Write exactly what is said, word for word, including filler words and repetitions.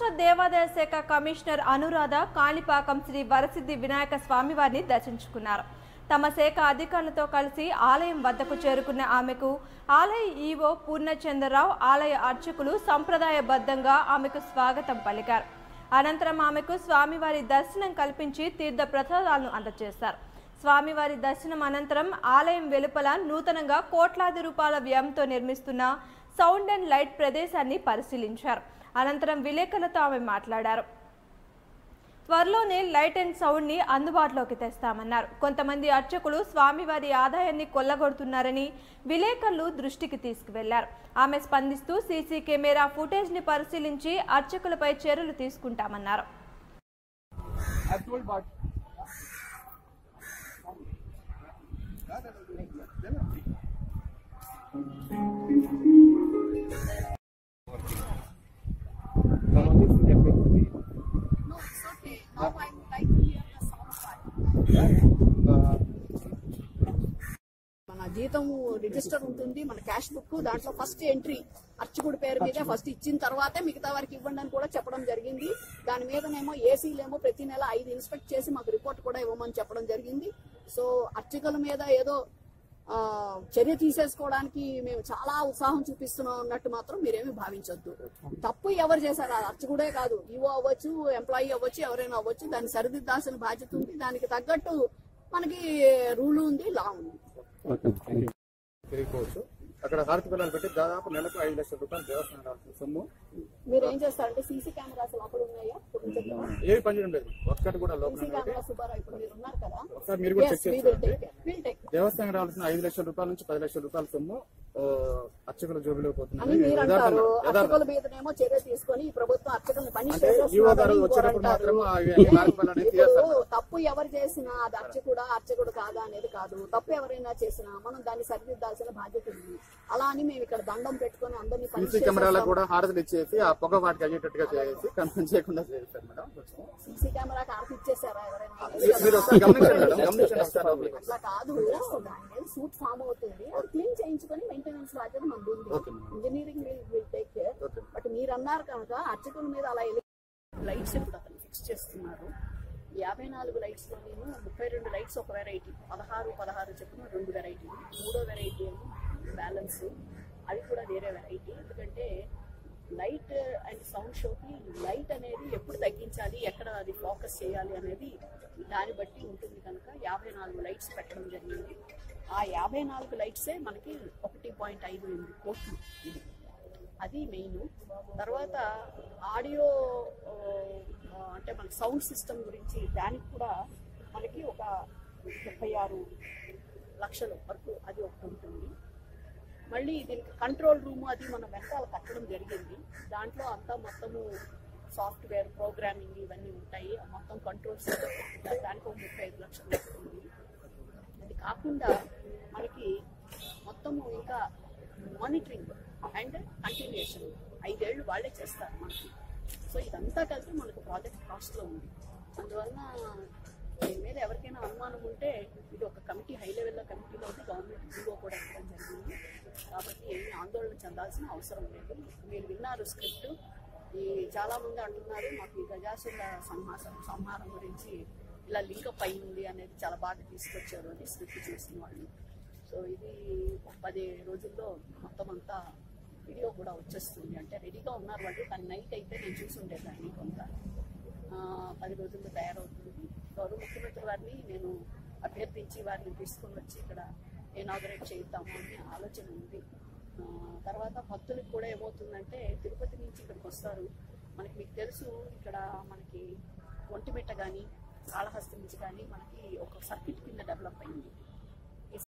రాష్ట్ర దేవాదాయ శాఖ కమిషనర్ అనురాధ కాణిపాకం శ్రీ వరసిద్ధి వినాయక స్వామివారిని దర్శించుకున్నారు. తమ శాఖ అధికారులతో కలిసి ఆలయం వద్దకు చేరుకున్న ఆమెకు ఆలయ ఈవో పూర్ణచంద్రరావు, ఆలయ అర్చకులు సంప్రదాయబద్ధంగా ఆమెకు స్వాగతం పలికారు. అనంతరం ఆమెకు స్వామివారి దర్శనం కల్పించి తీర్థ ప్రసాదాలను అందజేశారు. స్వామివారి దర్శనం అనంతరం ఆలయం వెలుపల నూతనంగా కోట్లాది రూపాయల వ్యయంతో నిర్మిస్తున్న సౌండ్ అండ్ లైట్ ప్రదేశాన్ని పరిశీలించారు. అనంతరం విలేకరులతో ఆమె మాట్లాడారు. త్వరలోనే లైట్ అండ్ సౌండ్ ని అందుబాటులోకి తెస్తామన్నారు. కొంతమంది అర్చకులు స్వామివారి ఆదాయాన్ని కొల్లగొడుతున్నారని విలేకరులు దృష్టికి తీసుకువెళ్లారు. ఆమె స్పందిస్తూ సీసీ కెమెరా ఫుటేజ్ ని పరిశీలించి అర్చకులపై చర్యలు తీసుకుంటామన్నారు. మన జీతం రిజిస్టర్ ఉంటుంది, మన క్యాష్ బుక్, దాంట్లో ఫస్ట్ ఎంట్రీ అర్చకుడి పేరు మీద ఫస్ట్ ఇచ్చిన తర్వాతే మిగతా వారికి ఇవ్వండి అని కూడా చెప్పడం జరిగింది. దాని మీదనేమో ఏసీలేమో ప్రతి నెల ఐదు ఇన్స్పెక్ట్ చేసి మాకు రిపోర్ట్ కూడా ఇవ్వమని చెప్పడం జరిగింది. సో అర్చకుల మీద ఏదో చర్య తీసేసుకోవడానికి మేము చాలా ఉత్సాహం చూపిస్తున్నాం అన్నట్టు మాత్రం మీరేమి భావించొద్దు. తప్పు ఎవరు చేశారు, అర్చకుడే కాదు, ఈవో అవ్వచ్చు, ఎంప్లాయీ అవ్వచ్చు, ఎవరైనా అవ్వచ్చు, దాన్ని సరిదిద్దాల్సిన బాధ్యత ఉంది. దానికి తగ్గట్టు మనకి రూల్ ఉంది, లా ఉంది. అక్కడ హారతి పిల్లలు పెట్టి దాదాపు నెలకు ఐదు లక్షల రూపాయలు దేవస్థానం సొమ్ము. మీరు ఏం చేస్తారంటే సీసీ కెమెరాస్ లోపల ఉన్నాయా? ఏవి పని ఉండదు, ఒక్కటి కూడా లోపల. ఒకసారి మీరు కూడా చెక్ చేస్తారు. దేవస్థానం రావాల్సిన ఐదు లక్షల రూపాయల నుంచి పది లక్షల రూపాయల సొమ్ము అర్చకుల జోబులో పోతుంది. అర్చకుల మీదనేమో చర్య తీసుకొని ప్రభుత్వం అర్చకులను పనిష్ తప్పు ఎవరు చేసినా అది అర్చకుడా అర్చకుడు కాదా అనేది కాదు. తప్పు ఎవరైనా చేసినా మనం దాన్ని సరిదిద్దాల్సిన బాధ్యత ఉంది. అలా అని మేము ఇక్కడ దండం పెట్టుకుని అందరినీ సీసీ కెమెరాలో కూడా హారతులు ఇచ్చేసి ఆ పొగ వాటికి అయ్యేటట్టుగా చేసి కన్ఫర్మ్ చేయకుండా చేస్తారు మేడం. సీసీ కెమెరా హారతి ఇచ్చేసారా ఎవరైనా? అట్లా కాదు, దాని మీద సూట్ ఫామ్ అవుతుంది, అది క్లీన్ చేయించుకొని మెయింటెనెన్స్ బాధ్యత మనది ఉంది. Engineering will take care. But మీరు అన్నారు కనుక అర్చకుల మీద అలా లైట్స్ ఇప్పుడు అతను ఫిక్స్ చేస్తున్నారు. యాభై నాలుగు లైట్స్ లో నేను ముప్పై రెండు లైట్స్ ఒక వెరైటీ, పదహారు పదహారు చెప్పిన రెండు వెరైటీ, మూడో వెరైటీ ఏమో బ్యాలెన్స్, అవి కూడా వేరే వెరైటీ. ఎందుకంటే లైట్ అండ్ సౌండ్ షోకి లైట్ అనేది ఎప్పుడు తగ్గించాలి, ఎక్కడ అది ఫోకస్ చేయాలి అనేది దాన్ని బట్టి ఉంటుంది కనుక యాభై నాలుగు లైట్స్ పెట్టడం జరిగింది. ఆ యాభై నాలుగు లైట్సే మనకి ఒకటి పాయింట్ ఐదు ఎనిమిది కోట్లు ఇది, అది మెయిన్. తర్వాత ఆడియో అంటే మన సౌండ్ సిస్టమ్ గురించి దానికి కూడా మనకి ఒక ముప్పై ఆరు లక్షల వరకు అది ఒకటి ఉంటుంది. మళ్ళీ దీనికి కంట్రోల్ రూమ్ అది మనం వెనకాల కట్టడం జరిగింది. దాంట్లో అంతా మొత్తము సాఫ్ట్వేర్ ప్రోగ్రామింగ్ ఇవన్నీ ఉంటాయి. మొత్తం కంట్రోల్ సిస్టమ్ దానికి ఒక ముప్పై ఐదు లక్షలు వస్తుంది. అది కాకుండా మనకి మొత్తము ఇంకా మానిటరింగ్ అండ్ కంటిన్యూషన్ ఐదేళ్లు వాళ్ళే చేస్తారు మనకి. సో ఇదంతా కలిపి మనకు ప్రాజెక్ట్ కాస్ట్లో ఉంది. అందువలన దీని మీద ఎవరికైనా అనుమానం ఉంటే ఇది ఒక కమిటీ, హై లెవెల్లో కమిటీలో ఉంది, గవర్నమెంట్ ఈవో కూడా ఇవ్వడం జరిగింది. కాబట్టి ఏమీ ఆందోళన చెందాల్సిన అవసరం లేదు. మీరు విన్నారు స్క్రిప్ట్. ఈ చాలామంది అంటున్నారు మాకు ఈ గజాసుల సంహారం సంహారం గురించి ఇలా లింకప్ అయింది అనేది చాలా బాగా తీసుకొచ్చారు అని స్క్రిప్ట్ చేసిన వాళ్ళు. సో ఇది పది రోజుల్లో మొత్తం అంతా వీడియో కూడా వచ్చేస్తుంది, అంటే రెడీగా ఉన్నారు వాళ్ళు. కానీ నైట్ అయితే నేను చూసి ఉండేదాన్ని, కొంత పది రోజుల్లో తయారవుతుంది. గౌరవ ముఖ్యమంత్రి వారిని నేను అభ్యర్థించి వారిని తీసుకొని వచ్చి ఇక్కడ ఇనాగరేట్ చేద్దాము అనే ఆలోచన ఉంది. తర్వాత భక్తులకు కూడా ఏమవుతుందంటే తిరుపతి నుంచి ఇక్కడికి వస్తారు. మనకి మీకు తెలుసు ఇక్కడ మనకి ఒంటిమిట్ట కానీ కాళహస్తి నుంచి కానీ మనకి ఒక సర్కిట్ కింద డెవలప్ అయింది.